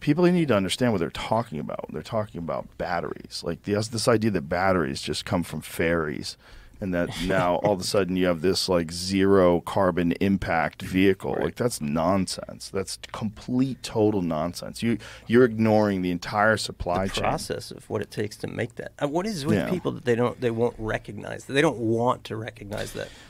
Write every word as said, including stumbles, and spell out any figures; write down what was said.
people need to understand what they're talking about. They're talking about batteries. Like this, this idea that batteries just come from fairies, and that now all of a sudden you have this like zero carbon impact vehicle. Right. Like that's nonsense. That's complete total nonsense. You you're ignoring the entire supply the chain process of what it takes to make that. Uh, what is with Yeah. people that they don't they won't recognize that they don't want to recognize that?